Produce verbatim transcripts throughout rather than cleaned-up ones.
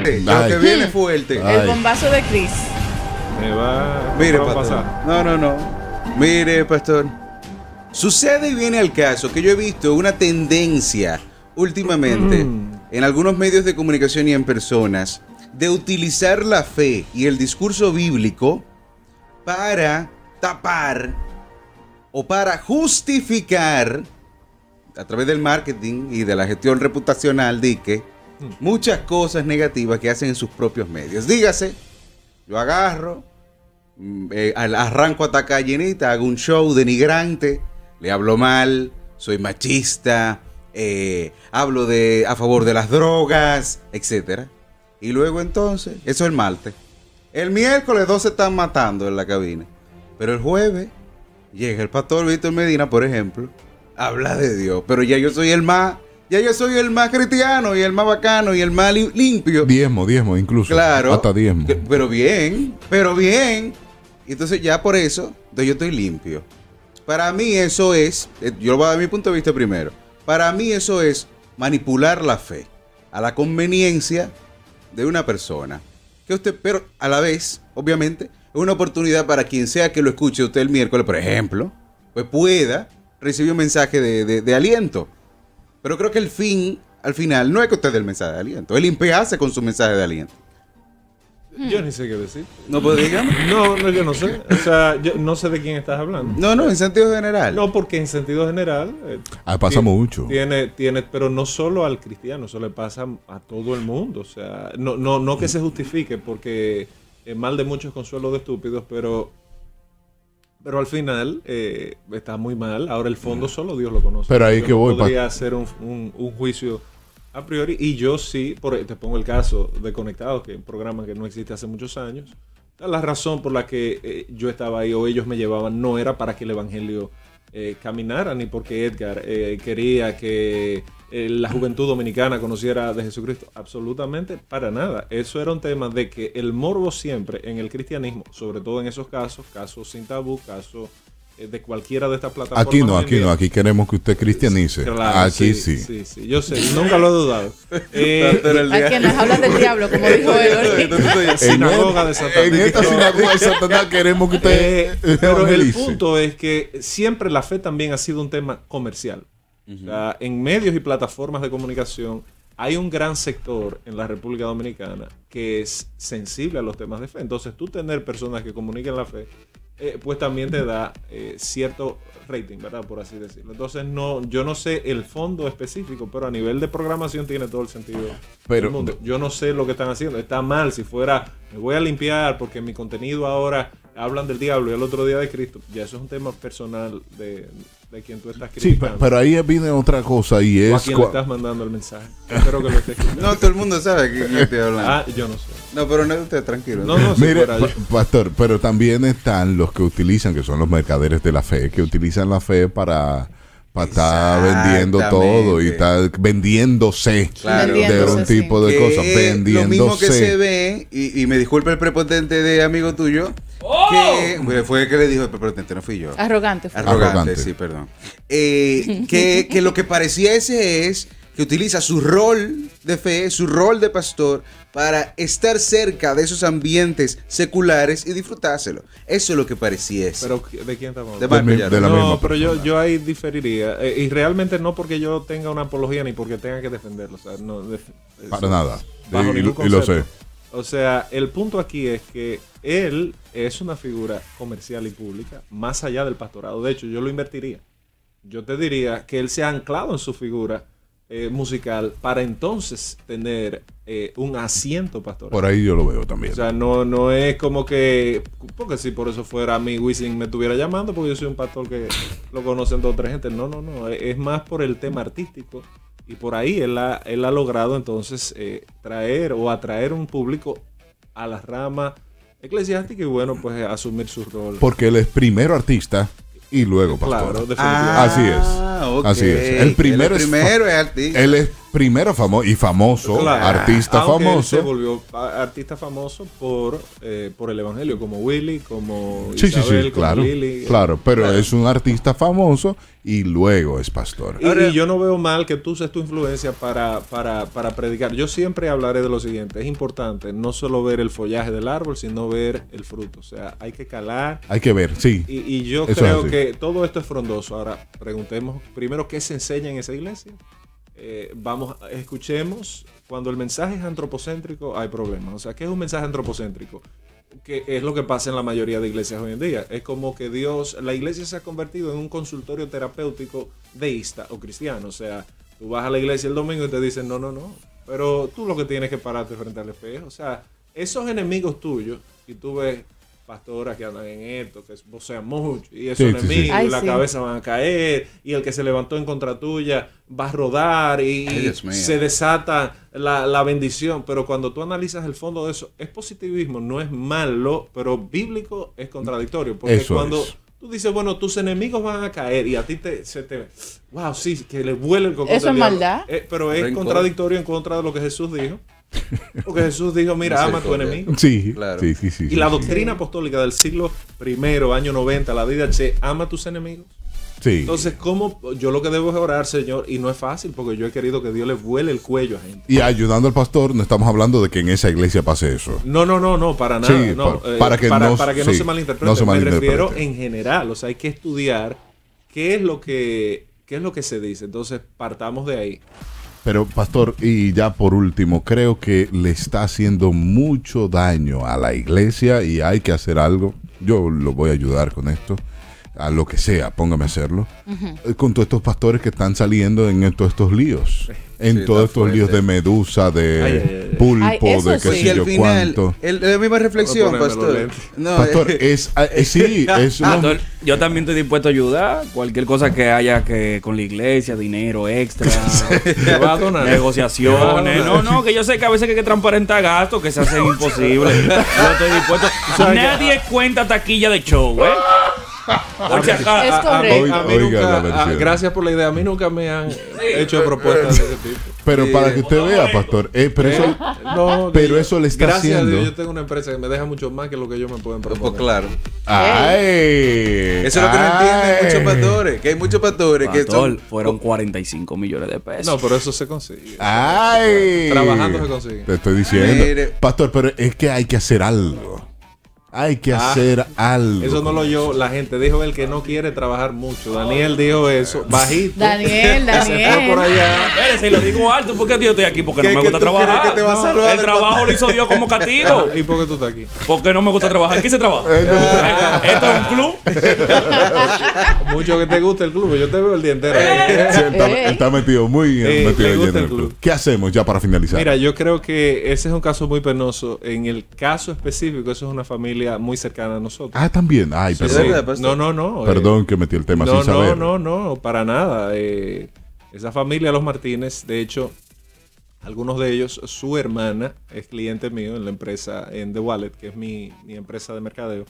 Lo que viene fuerte. Ay. El bombazo de Chris. Me va, Mire, me va a pastor. pasar. No, no, no. Mire, pastor. Sucede y viene al caso que yo he visto una tendencia últimamente Mm. en algunos medios de comunicación y en personas de utilizar la fe y el discurso bíblico para tapar o para justificar a través del marketing y de la gestión reputacional de que muchas cosas negativas que hacen en sus propios medios. Dígase, yo agarro, mm, eh, al- arranco a atacar a Llenita, hago un show denigrante, le hablo mal, soy machista, eh, hablo de a favor de las drogas, etcétera. Y luego entonces, eso es el martes. El miércoles dos se están matando en la cabina. Pero el jueves llega el pastor Víctor Medina, por ejemplo, habla de Dios. Pero ya yo soy el más, ya yo soy el más cristiano y el más bacano y el más li- limpio. Diezmo, diezmo incluso. Claro. Hasta diezmo. Que- Pero bien, pero bien. Y entonces ya por eso, entonces yo estoy limpio. Para mí eso es, eh, yo voy a dar mi punto de vista primero. Para mí eso es manipular la fe a la conveniencia de una persona. Que usted, pero a la vez, obviamente, es una oportunidad para quien sea que lo escuche usted el miércoles, por ejemplo, pues pueda recibir un mensaje de, de- de aliento. Pero creo que el fin, al final, no es que usted dé el mensaje de aliento, es limpiarse con su mensaje de aliento. Yo ni sé qué decir. ¿No puedo digamos? No, no, yo no sé. O sea, yo no sé de quién estás hablando. No, no, en sentido general. No, porque en sentido general. eh, Ah, pasa tiene- mucho. Tiene, tiene, pero no solo al cristiano, eso le pasa a todo el mundo. O sea, no, no, no que se justifique, porque el mal de muchos consuelo de estúpidos, pero, pero al final eh, está muy mal. Ahora el fondo solo Dios lo conoce. Pero ahí Yo que no voy, podría hacer un, un, un juicio a priori. Y yo sí, por, te pongo el caso de Conectados, que es un programa que no existe hace muchos años. La razón por la que eh, yo estaba ahí o ellos me llevaban no era para que el evangelio eh, caminara, ni porque Edgar eh, quería que eh, la juventud dominicana conociera de Jesucristo. Absolutamente para nada. Eso era un tema de que el morbo siempre en el cristianismo, sobre todo en esos casos, casos sin tabú, casos eh, de cualquiera de estas plataformas. Aquí no, hoy en aquí día. no, aquí queremos que usted cristianice. Claro, Aquí sí. sí, sí. Yo sé, nunca lo he dudado. Eh, A quien las hablas del diablo, como dijo él ahorita. En, Sinagoga de Satanás. en esta sinagoga de Satanás queremos que usted Eh, pero el evangelice. punto es que siempre la fe también ha sido un tema comercial. O sea, en medios y plataformas de comunicación hay un gran sector en la República Dominicana que es sensible a los temas de fe. Entonces, tú tener personas que comuniquen la fe, eh, pues también te da eh, cierto rating, ¿verdad? Por así decirlo. Entonces, no, yo no sé el fondo específico, pero a nivel de programación tiene todo el sentido Pero- del mundo. Yo no sé lo que están haciendo. Está mal si fuera, me voy a limpiar porque mi contenido ahora hablan del diablo y el otro día de Cristo. Ya eso es un tema personal de, de quien tú estás Sí, criticando. pe- pero ahí viene otra cosa y O a es... quien le cua- estás mandando el mensaje. Espero que lo estés escuchando. No, todo el mundo sabe que yo estoy hablando. Ah, yo no sé. No, pero no usted, tranquilo. No, no, si Mire, fuera yo. pa- pastor, pero también están los que utilizan, que son los mercaderes de la fe, que utilizan la fe para, para estar vendiendo todo y estar vendiéndose Claro. de un Vendiéndose, sí. tipo de Que cosas, es vendiéndose. Lo mismo que se ve, y, y me disculpa el prepotente de amigo tuyo, que bueno, fue el que le dijo el prepotente, no fui yo. Arrogante fue. Arrogante, Arrogante. sí, perdón. Eh, que, que lo que pareciese es que utiliza su rol de fe, su rol de pastor, para estar cerca de esos ambientes seculares y disfrutárselo. Eso es lo que pareciese. Pero ¿de quién estamos De hablando? Marco mi- Yarro. de la no, misma pero yo, persona. yo ahí diferiría. Eh, y realmente no porque yo tenga una apología ni porque tenga que defenderlo. O sea, no, def- Para eso- nada. bajo Y, ningún y lo sé. concepto. O sea, el punto aquí es que él es una figura comercial y pública más allá del pastorado. De hecho, yo lo invertiría. Yo te diría que él se ha anclado en su figura eh, musical para entonces tener eh, un asiento pastoral. Por ahí yo lo veo también. O sea, no, no es como que, porque si por eso fuera a mí Wisin me estuviera llamando, porque yo soy un pastor que lo conocen dos o tres gente. No, no, no, es es más por el tema artístico. Y por ahí él ha, él ha logrado entonces eh, traer o atraer un público a la rama eclesiástica y bueno, pues asumir su rol. Porque él es primero artista y luego pastor. Claro, definitivamente. Ah, Así es. ok. Así es. El primero el es- primero es artista. Él es Primero famoso y famoso, Claro. artista Aunque él famoso. se volvió a- artista famoso por, eh, por el evangelio, como Willy, como Sí, sí, Isabel, sí, como claro. Lily. Claro, pero Claro. es un artista famoso y luego es pastor. Y, Ahora- y yo no veo mal que tú uses tu influencia para, para, para predicar. Yo siempre hablaré de lo siguiente. Es importante no solo ver el follaje del árbol, sino ver el fruto. O sea, hay que calar. Hay que ver, sí. Y, y yo Eso es creo así. que todo esto es frondoso. Ahora, preguntemos primero qué se enseña en esa iglesia. Eh, vamos, escuchemos. Cuando el mensaje es antropocéntrico, hay problemas. O sea, ¿qué es un mensaje antropocéntrico? Que es lo que pasa en la mayoría de iglesias hoy en día. Es como que Dios, la iglesia se ha convertido en un consultorio terapéutico deísta o cristiano. O sea, tú vas a la iglesia el domingo y te dicen, no, no, no. Pero tú lo que tienes que pararte frente al espejo. O sea, esos enemigos tuyos, y tú ves pastoras que andan en esto, que vocean mucho, y esos Sí, sí, sí. enemigos, Ay, y la sí. cabeza van a caer, y el que se levantó en contra tuya va a rodar, y, Ay, Dios mío. se desata la, la bendición. Pero cuando tú analizas el fondo de eso, es positivismo, no es malo, pero bíblico es contradictorio. Porque Eso cuando es. tú dices, bueno, tus enemigos van a caer, y a ti te, se te... Wow, sí, que le vuela el cocote ¿Eso al es diablo. maldad? Eh, pero es Rencor. contradictorio en contra de lo que Jesús dijo. Porque Jesús dijo, mira, ama a tu Misericordia. enemigo. Sí, Claro. sí, sí, sí. Y sí, la sí. doctrina apostólica del siglo primero, año noventa, la D H C, ama a tus enemigos. Sí. Entonces, ¿cómo? Yo lo que debo es orar, Señor, y no es fácil, porque yo he querido que Dios le vuele el cuello a gente. Y ayudando al pastor, no estamos hablando de que en esa iglesia pase eso. No, no, no, no, para nada. Sí, no, pa- eh, para que para, no- para que no sí, se malinterprete. no se Me malinterprete. refiero en general. O sea, hay que estudiar qué es lo que, qué es lo que se dice. Entonces, partamos de ahí. Pero, pastor, y ya por último, creo que le está haciendo mucho daño a la iglesia y hay que hacer algo. Yo lo voy a ayudar con esto. A lo que sea, póngame a hacerlo. Eh, Con todos estos pastores que están saliendo en todos estos líos. En Sí, todos está estos líos fuerte. de medusa, de Ay, ay, ay. pulpo, Ay, eso de qué sí. Porque sé al yo final, cuánto. el- la misma reflexión, Voy a ponerme los pastor. lentes. No, Pastor, eh, es, eh, sí, es lo- Pastor, yo también estoy dispuesto a ayudar. Cualquier cosa que haya que con la iglesia, dinero extra, ¿Me vas a donar? negociaciones. No, no, que yo sé que a veces hay que transparentar gastos que se hacen imposibles. Yo estoy dispuesto. Nadie cuenta taquilla de show, ¿eh? Por si acaso. Es A- a mí- correcto. a mí Oiga nunca- la a- versión. gracias por la idea. A mí nunca me han hecho propuestas de ese tipo. pero Sí. para que usted vea, pastor, eh, pero eso, Eh, no, pero yo- eso le está gracias haciendo- a Dios, yo tengo una empresa que me deja mucho más que lo que yo me pueden pues proponer. claro. ay, Eso es lo que no ay. entienden muchos pastores. Que hay muchos pastores que Pastor, son. fueron cuarenta y cinco millones de pesos. No, pero eso se consigue. Ay. Trabajando se consigue. Te estoy diciendo. Mire. Pastor, pero es que hay que hacer algo. Hay que Ah, hacer algo. Eso no lo oyó la gente. Dijo el que no quiere trabajar mucho. Daniel dijo eso. Bajito. Daniel, Se fue por Daniel. allá. Espérese, lo digo alto porque yo estoy aquí porque ¿Qué- no me qué gusta tú crees trabajar. que te va a No, salvar el del trabajo papá? lo hizo Dios como castigo. ¿Y por qué tú estás aquí? Porque no me gusta trabajar. ¿Qué se trabaja? Esto es un club. Mucho que te guste el club. Yo te veo el día entero. Sí, él, está, Ey. él está metido muy Sí, metido le lleno gusta en el el club. club. ¿Qué hacemos ya para finalizar? Mira, yo creo que ese es un caso muy penoso. En el caso específico, eso es una familia muy cercana a nosotros. ah, también. Ay, Sí, perdón. ¿verdad, pastor? no, no, no. eh, Perdón que metí el tema no, sin no, saber. no, no, para nada. Eh, esa familia, los Martínez, de hecho, algunos de ellos, su hermana es cliente mío en la empresa, en The Wallet, que es mi, mi empresa de mercadeo.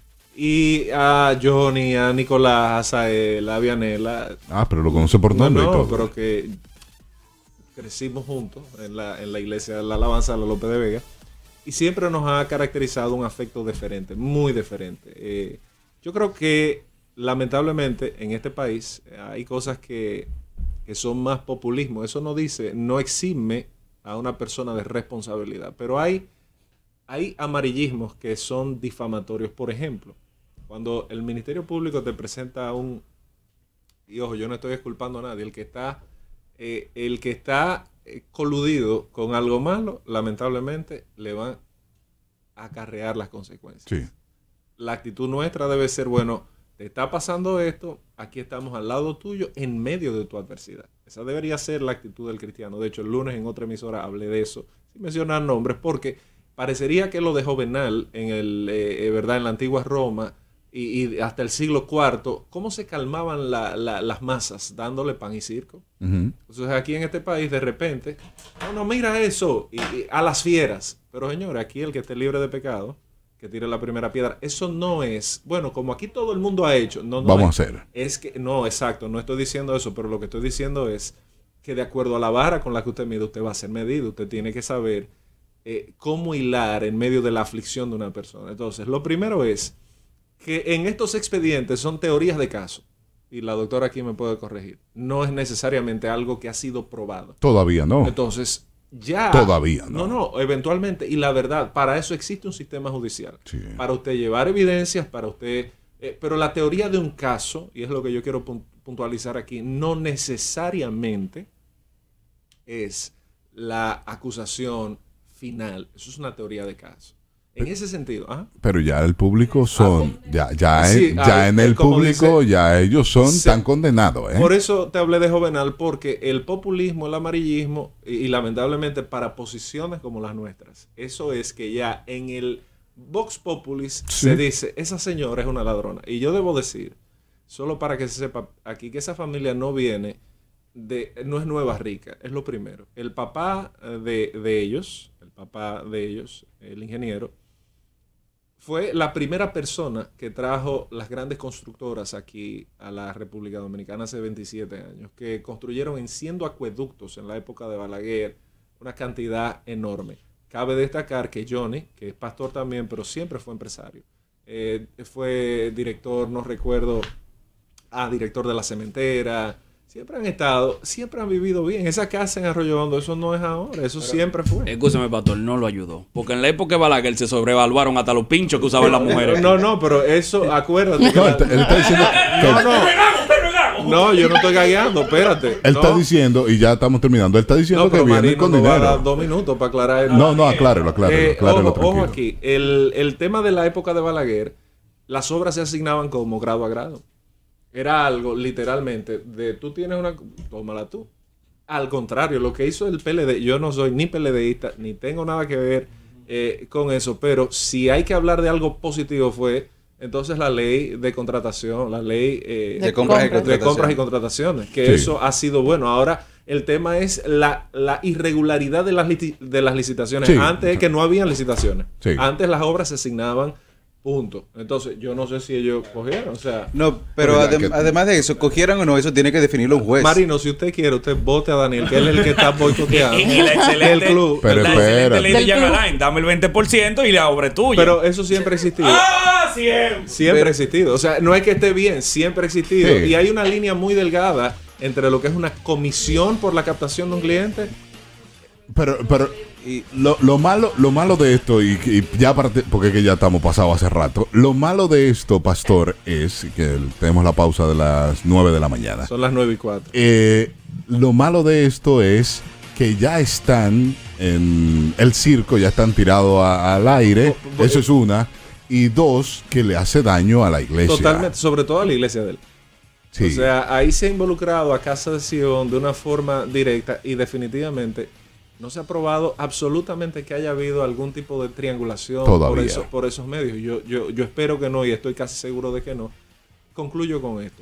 Y a Johnny, a Nicolás, a Sael, a Vianela. Ah, pero lo conoce por No, nombre y no, todo. pero que crecimos juntos en la, en la iglesia de la alabanza de la López de Vega. Y siempre nos ha caracterizado un afecto diferente, muy diferente. Eh, yo creo que lamentablemente en este país eh, hay cosas que, que son más populismo. Eso no dice, no exime a una persona de responsabilidad. Pero hay, hay amarillismos que son difamatorios. Por ejemplo, cuando el Ministerio Público te presenta un... Y ojo, yo no estoy exculpando a nadie. El que está, eh, el que está eh, coludido con algo malo, lamentablemente le van a acarrear las consecuencias. Sí. La actitud nuestra debe ser, bueno, te está pasando esto, aquí estamos al lado tuyo, en medio de tu adversidad. Esa debería ser la actitud del cristiano. De hecho, el lunes en otra emisora hablé de eso, sin mencionar nombres, porque parecería que lo de Jovenal, en el, eh, eh, ¿verdad? En la antigua Roma, y, y hasta el siglo cuarto, ¿cómo se calmaban la- la- las masas dándole pan y circo? Ujú. Entonces aquí en este país de repente, no, no, mira eso, y, y a las fieras. Pero señores, aquí el que esté libre de pecado, que tire la primera piedra. Eso no es, bueno, como aquí todo el mundo ha hecho. No, no Vamos es, a hacer. Es que, no, exacto, no estoy diciendo eso, pero lo que estoy diciendo es que de acuerdo a la vara con la que usted mide, usted va a ser medido. Usted tiene que saber eh, cómo hilar en medio de la aflicción de una persona. Entonces, lo primero es que en estos expedientes son teorías de caso. Y la doctora aquí me puede corregir. No es necesariamente algo que ha sido probado. Todavía no. Entonces, ya... Todavía no. No, no, eventualmente. Y la verdad, para eso existe un sistema judicial. Sí. Para usted llevar evidencias, para usted... Eh, pero la teoría de un caso, y es lo que yo quiero puntualizar aquí, no necesariamente es la acusación final. Eso es una teoría de caso. En ese sentido. ¿Ah? Pero ya el público son, ah, ya, ya, sí, en, ya ah, en el público, dice, ya ellos son se, tan condenados. ¿eh? Por eso te hablé de Jovenal, porque el populismo, el amarillismo, y, y lamentablemente para posiciones como las nuestras, eso es que ya en el Vox Populis sí. se dice, esa señora es una ladrona. Y yo debo decir, solo para que se sepa aquí, que esa familia no viene de, no es nueva rica, es lo primero. El papá de, de ellos, el papá de ellos, el ingeniero, fue la primera persona que trajo las grandes constructoras aquí a la República Dominicana hace veintisiete años, que construyeron en cien acueductos en la época de Balaguer, una cantidad enorme. Cabe destacar que Johnny, que es pastor también, pero siempre fue empresario, eh, fue director, no recuerdo, ah, director de la cementera. Siempre han estado, siempre han vivido bien. Esa casa en Arroyo Hondo, eso no es ahora, eso pero, siempre fue. Escúchame, pastor, no lo ayudó. Porque en la época de Balaguer se sobrevaluaron hasta los pinchos que usaban las mujeres. No, no, pero eso, acuérdate. No, que él, la... él está diciendo. No, no. No, yo no estoy gagueando, espérate. Él no. está diciendo, y ya estamos terminando, él está diciendo no, que viene Marino con dinero. Va a dar dos minutos para aclarar el... No, no, aclárelo, aclárelo. Eh, aclárelo ojo, ojo aquí, el, el tema de la época de Balaguer, las obras se asignaban como grado a grado. Era algo, literalmente, de tú tienes una... Tómala tú. Al contrario, lo que hizo el P L D, yo no soy ni PLDista, ni tengo nada que ver eh, con eso, pero si hay que hablar de algo positivo fue, entonces, la ley de contratación, la ley eh, de, de, compras compras de compras y contrataciones, que sí. Eso ha sido bueno. Ahora, el tema es la, la irregularidad de las, de las licitaciones. Sí. Antes es que no había licitaciones. Sí. Antes las obras se asignaban... Punto. Entonces, yo no sé si ellos cogieron, o sea... No, pero adem que... además de eso, cogieran o no, eso tiene que definirlo un juez. Marino, si usted quiere, usted vote a Daniel, que él es el que está boicoteando. y, y la excelente, el club. Pero la excelente ley de Jan Alain, dame el veinte por ciento y la obra es tuya. Pero eso siempre ha existido. ¡Ah, siempre! Siempre ha existido. O sea, no es que esté bien, siempre ha existido. Sí. Y hay una línea muy delgada entre lo que es una comisión por la captación de un cliente. Pero, pero y lo, lo malo, lo malo de esto, y, y ya parte, porque que ya estamos pasados hace rato, lo malo de esto, pastor, es que tenemos la pausa de las nueve de la mañana. Son las nueve y cuatro. Eh, lo malo de esto es que ya están en el circo, ya están tirados a, al aire. Oh, eso es una. Y dos, que le hace daño a la iglesia. Totalmente, sobre todo a la iglesia de él. Sí. O sea, ahí se ha involucrado a Casa de Sion de una forma directa y definitivamente no se ha probado absolutamente que haya habido algún tipo de triangulación por, eso, por esos medios. Yo, yo, yo espero que no y estoy casi seguro de que no. Concluyo con esto.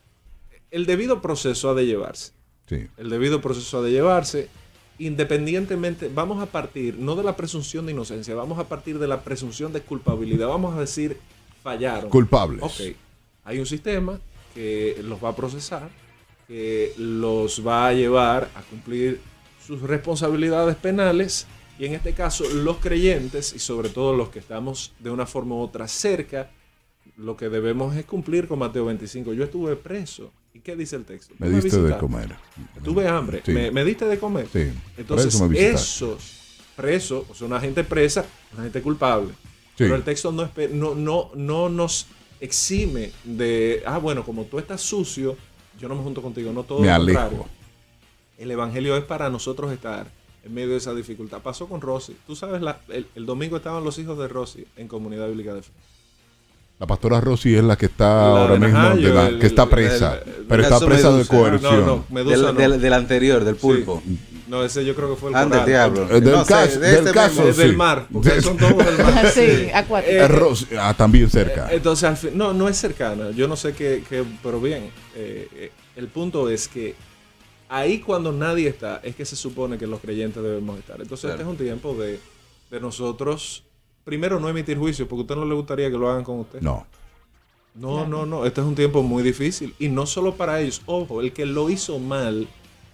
El debido proceso ha de llevarse. Sí. El debido proceso ha de llevarse. Independientemente, vamos a partir no de la presunción de inocencia, vamos a partir de la presunción de culpabilidad. Vamos a decir, fallaron. Culpables. Ok. Hay un sistema que los va a procesar, que los va a llevar a cumplir sus responsabilidades penales, y en este caso los creyentes y sobre todo los que estamos de una forma u otra cerca, lo que debemos es cumplir con Mateo veinticinco. Yo estuve preso. ¿Y qué dice el texto? Me diste de comer. Tuve hambre. Sí. ¿Me, ¿Me diste de comer? Sí. Entonces, esos presos, o sea, una gente presa, una gente culpable. Sí. Pero el texto no, no, no, no nos exime de, ah, bueno, como tú estás sucio, yo no me junto contigo. No, todo me lo alejo. contrario. El evangelio es para nosotros estar en medio de esa dificultad. Pasó con Rosy. Tú sabes, la, el, el domingo estaban los hijos de Rosy en Comunidad Bíblica de Fe. La pastora Rosy es la que está la ahora mismo, Najayo, de la, el, que está presa, el, el, pero está presa de coerción. No, no, Medusa del, no. Del, del anterior, del pulpo. Sí. No, ese yo creo que fue el Antes diablo. Del, no, caso, sé, de del este caso, del, sí. del mar, porque de, son todos del mar. Sí, acuático. Eh, Rosy, ah, también cerca. Eh, entonces, al fin, no, no es cercana. Yo no sé qué, qué pero bien. Eh, eh, el punto es que ahí cuando nadie está, es que se supone que los creyentes debemos estar. Entonces, claro. Este es un tiempo de, de nosotros, primero, no emitir juicio, porque a usted no le gustaría que lo hagan con usted. No. No, claro. no, no. Este es un tiempo muy difícil. Y no solo para ellos. Ojo, el que lo hizo mal,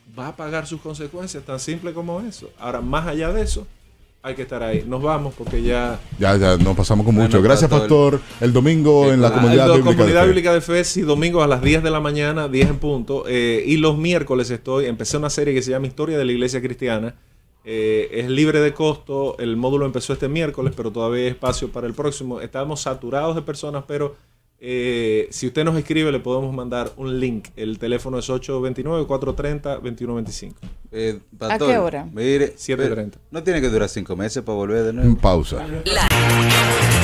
va a pagar sus consecuencias, tan simple como eso. Ahora, más allá de eso, hay que estar ahí. Nos vamos porque ya... Ya, ya, nos pasamos con mucho. Bueno, Gracias, pastor. pastor. El domingo Sí, en la ah, comunidad, la bíblica, comunidad de fe. bíblica de fe, sí, domingo a las diez de la mañana, diez en punto. Eh, y los miércoles estoy, empecé una serie que se llama Historia de la Iglesia Cristiana. Eh, es libre de costo. El módulo empezó este miércoles, pero todavía hay espacio para el próximo. Estamos saturados de personas, pero eh, si usted nos escribe, le podemos mandar un link. El teléfono es ocho dos nueve, cuatro tres cero, dos uno dos cinco. Eh, ¿A pastor, qué hora? Mire, siete treinta. No tiene que durar cinco meses para volver de nuevo. Pausa. La